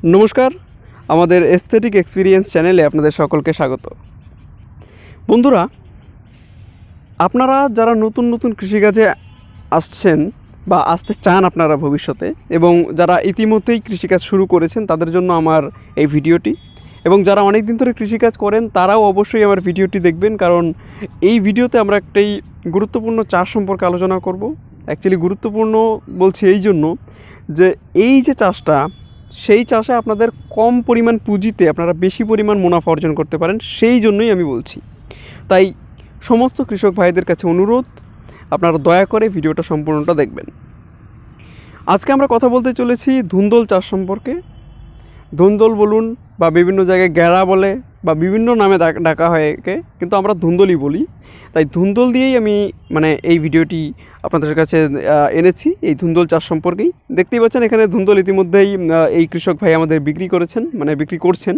নমস্কার, আমাদের aesthetic experience চ্যানেলে আপনাদের সকলকে স্বাগত। বন্ধুরা, আপনারা যারা নতুন নতুন কৃষিকাজে আসছেন বা আসতে চান আপনারা ভবিষ্যতে, এবং যারা ইতিমধ্যেই কৃষিকাজ শুরু করেছেন তাদের জন্য আমার এই ভিডিওটি, এবং যারা অনেক দিন ধরে কৃষিকাজ করেন তারাও অবশ্যই আমার ভিডিওটি দেখবেন, কারণ এই ভিডিওতে আমরা একটাই গুরুত্বপূর্ণ চাষ সম্পর্কে আলোচনা করব। অ্যাকচুয়ালি গুরুত্বপূর্ণ বলছি এই জন্য যে এই যে চাষটা, সেই চাষে আপনাদের কম পরিমাণ পুঁজিতে আপনারা বেশি পরিমাণ মুনাফা অর্জন করতে পারেন, সেই জন্যই আমি বলছি। তাই সমস্ত কৃষক ভাইদের কাছে অনুরোধ, আপনারা দয়া করে ভিডিওটা সম্পূর্ণটা দেখবেন। আজকে আমরা কথা বলতে চলেছি ধুন্দল চাষ সম্পর্কে। ধুন্দল বলুন বা বিভিন্ন জায়গায় গ্যাড়া বলে বা বিভিন্ন নামে ডাকা হয় একে, কিন্তু আমরা ধুন্দলই বলি। তাই ধুন্দল দিয়েই আমি এই ভিডিওটি আপনাদের কাছে এনেছি, এই ধুন্দল চাষ সম্পর্কেই। দেখতেই পাচ্ছেন এখানে ধুন্দল ইতিমধ্যেই এই কৃষক ভাই আমাদের বিক্রি করছেন।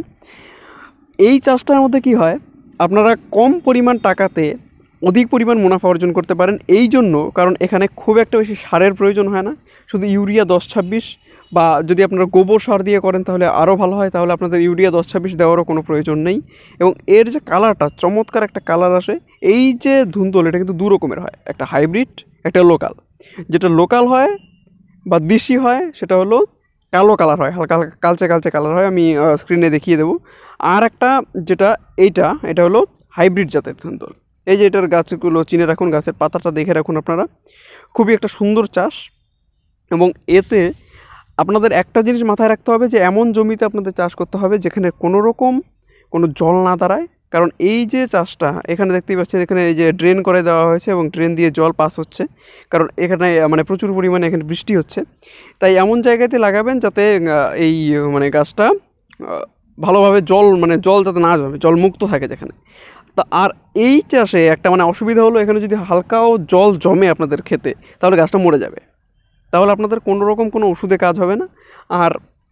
এই চাষটার মধ্যে কি হয়, আপনারা কম পরিমাণ টাকাতে অধিক পরিমাণ মুনাফা অর্জন করতে পারেন। এই জন্য কারণ এখানে খুব একটা বেশি সারের প্রয়োজন হয় না, শুধু ইউরিয়া 10-26 বা যদি আপনারা গোবর সার দিয়ে করেন তাহলে আরও ভালো হয়, তাহলে আপনাদের ইউরিয়া 10-26 দেওয়ারও কোনো প্রয়োজন নেই। এবং এর যে কালারটা, চমৎকার একটা কালার আসে। এই যে ধুন্দল, এটা কিন্তু দু রকমের হয়, একটা হাইব্রিড, একটা লোকাল। যেটা লোকাল হয় বা দেশি হয় সেটা হলো কালো কালার হয়, হালকা হালকা কালচে কালচে কালার হয়, আমি স্ক্রিনে দেখিয়ে দেবো। আর একটা যেটা এটা হলো হাইব্রিড জাতের ধুন্দল। এই যে এটার গাছগুলো চিনে রাখুন, গাছের পাতাটা দেখে রাখুন আপনারা, খুবই একটা সুন্দর চাষ। এবং এতে আপনাদের একটা জিনিস মাথায় রাখতে হবে যে এমন জমিতে আপনাদের চাষ করতে হবে যেখানে কোনো জল না দাঁড়ায়। কারণ এই যে চাষটা এখানে দেখতেই পাচ্ছেন, এখানে এই যে ড্রেন করে দেওয়া হয়েছে এবং ড্রেন দিয়ে জল পাস হচ্ছে, কারণ এখানে প্রচুর পরিমাণে এখানে বৃষ্টি হচ্ছে। তাই এমন জায়গাতে লাগাবেন যাতে এই গাছটা ভালোভাবে জল যাতে না জমে, জল মুক্ত থাকে যেখানে। তা আর এই চাষে একটা অসুবিধা হলো, এখানে যদি হালকাও জল জমে আপনাদের খেতে, তাহলে গাছটা মরে যাবে। তাহলে আপনাদের কোনো ওষুধে কাজ হবে না। আর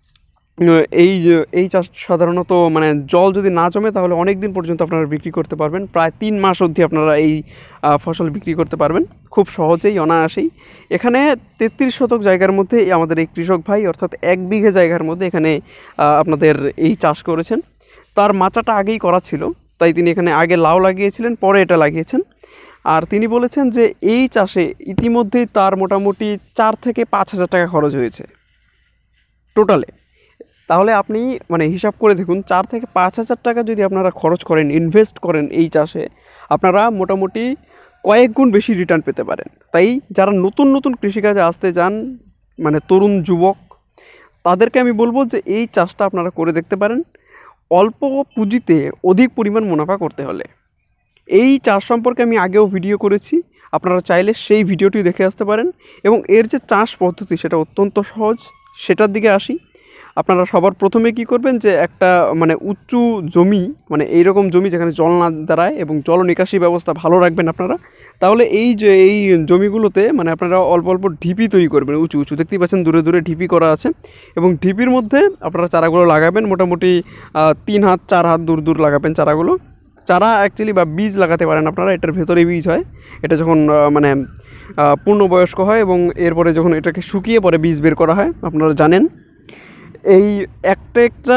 এই চাষ সাধারণত জল যদি না জমে তাহলে অনেক দিন পর্যন্ত আপনারা বিক্রি করতে পারবেন, প্রায় 3 মাস অবধি আপনারা এই ফসল বিক্রি করতে পারবেন খুব সহজেই, অনায়াসেই। এখানে 33 শতক জায়গার মধ্যে আমাদের এই কৃষক ভাই, অর্থাৎ 1 বিঘে জায়গার মধ্যে এখানে আপনাদের এই চাষ করেছেন। তার মাচাটা আগেই করা ছিল, তাই তিনি এখানে আগে লাউ লাগিয়েছিলেন, পরে এটা লাগিয়েছেন। আর তিনি বলেছেন যে এই চাষে ইতিমধ্যেই তার মোটামুটি 4 থেকে 5 হাজার টাকা খরচ হয়েছে টোটালে। তাহলে আপনি হিসাব করে দেখুন, 4 থেকে 5 হাজার টাকা যদি আপনারা খরচ করেন, ইনভেস্ট করেন এই চাষে, আপনারা মোটামুটি কয়েক গুণ বেশি রিটার্ন পেতে পারেন। তাই যারা নতুন নতুন কৃষিকাজে আসতে যান, তরুণ যুবক, তাদেরকে আমি বলবো যে এই চাষটা আপনারা করে দেখতে পারেন, অল্প পুঁজিতে অধিক পরিমাণ মুনাফা করতে হলে। এই চাষ সম্পর্কে আমি আগেও ভিডিও করেছি, আপনারা চাইলে সেই ভিডিওটি দেখে আসতে পারেন। এবং এর যে চাষ পদ্ধতি সেটা অত্যন্ত সহজ, সেটার দিকে আসি। আপনারা সবার প্রথমে কি করবেন, যে একটা উঁচু জমি, এইরকম জমি যেখানে জল না দাঁড়ায় এবং জল নিকাশি ব্যবস্থা ভালো রাখবেন আপনারা। তাহলে এই জমিগুলোতে আপনারা অল্প অল্প ঢিপি তৈরি করবেন, উঁচু উঁচু, দেখতেই পাচ্ছেন দূরে দূরে ঢিপি করা আছে। এবং ঢিপির মধ্যে আপনারা চারাগুলো লাগাবেন, মোটামুটি 3 হাত 4 হাত দূর দূর লাগাবেন চারাগুলো। চারা অ্যাকচুয়ালি বা বীজ লাগাতে পারেন আপনারা, এটার ভেতরে বীজ হয়। এটা যখন পূর্ণবয়স্ক হয় এবং এরপরে যখন এটাকে শুকিয়ে পরে বীজ বের করা হয়, আপনারা জানেন। এই একটা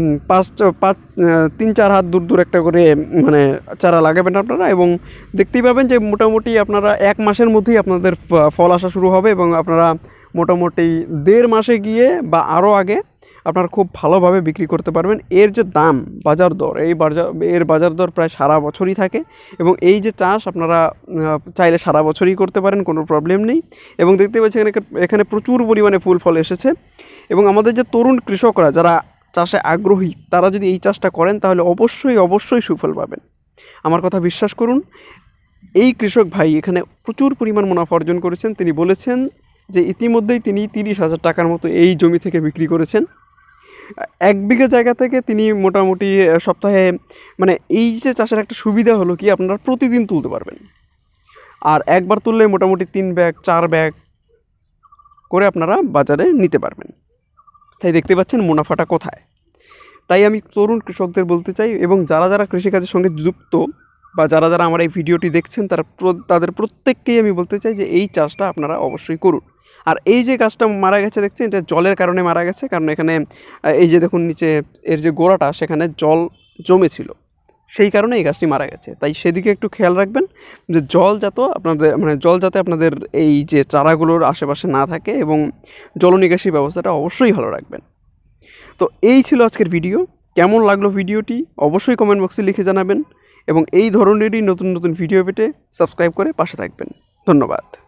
3-4 হাত দূর দূর একটা করে চারা লাগাবেন আপনারা। এবং দেখতেই পাবেন যে মোটামুটি আপনারা 1 মাসের মধ্যেই আপনাদের ফল আসা শুরু হবে, এবং আপনারা মোটামুটি 1.5 মাসে গিয়ে বা আরও আগে আপনারা খুব ভালোভাবে বিক্রি করতে পারবেন। এর যে দাম, বাজার দর, এর বাজার দর প্রায় সারা বছরই থাকে। এবং এই যে চাষ আপনারা চাইলে সারা বছরই করতে পারেন, কোনো প্রবলেম নেই। এবং দেখতে পাচ্ছেন এখানে প্রচুর পরিমাণে ফুল ফল এসেছে। এবং আমাদের যে তরুণ কৃষকরা যারা চাষে আগ্রহী, তারা যদি এই চাষটা করেন তাহলে অবশ্যই সুফল পাবেন। আমার কথা বিশ্বাস করুন। এই কৃষক ভাই এখানে প্রচুর পরিমাণ মুনাফা অর্জন করেছেন। তিনি বলেছেন যে ইতিমধ্যেই তিনি 30,000 টাকার মতো এই জমি থেকে বিক্রি করেছেন। 1 বিঘা জায়গা থেকে তিনি মোটামুটি সপ্তাহে এই যে চাষের একটা সুবিধা হলো কি, আপনারা প্রতিদিন তুলতে পারবেন। আর একবার তুললে মোটামুটি 3 ব্যাগ 4 ব্যাগ করে আপনারা বাজারে নিতে পারবেন। তাই দেখতে পাচ্ছেন মুনাফাটা কোথায়। তাই আমি তরুণ কৃষকদের বলতে চাই, এবং যারা কৃষিকাজের সঙ্গে যুক্ত বা যারা আমার এই ভিডিওটি দেখছেন, তাদের প্রত্যেককেই আমি বলতে চাই যে এই চাষটা আপনারা অবশ্যই করুন। আর এই যে গাছটা মারা গেছে দেখছেন, এটা জলের কারণে মারা গেছে, কারণ এখানে এই যে দেখুন নিচে এর যে গোড়াটা সেখানে জল জমেছিল, সেই কারণে এই গাছটি মারা গেছে। তাই সেদিকে একটু খেয়াল রাখবেন যে জল যাতে আপনাদের এই যে চারাগুলোর আশেপাশে না থাকে, এবং জলনিকাশি ব্যবস্থাটা অবশ্যই ভালো রাখবেন। তো এই ছিল আজকের ভিডিও। কেমন লাগলো ভিডিওটি অবশ্যই কমেন্ট বক্সে লিখে জানাবেন, এবং এই ধরনেরই নতুন নতুন ভিডিও পেতে সাবস্ক্রাইব করে পাশে থাকবেন। ধন্যবাদ।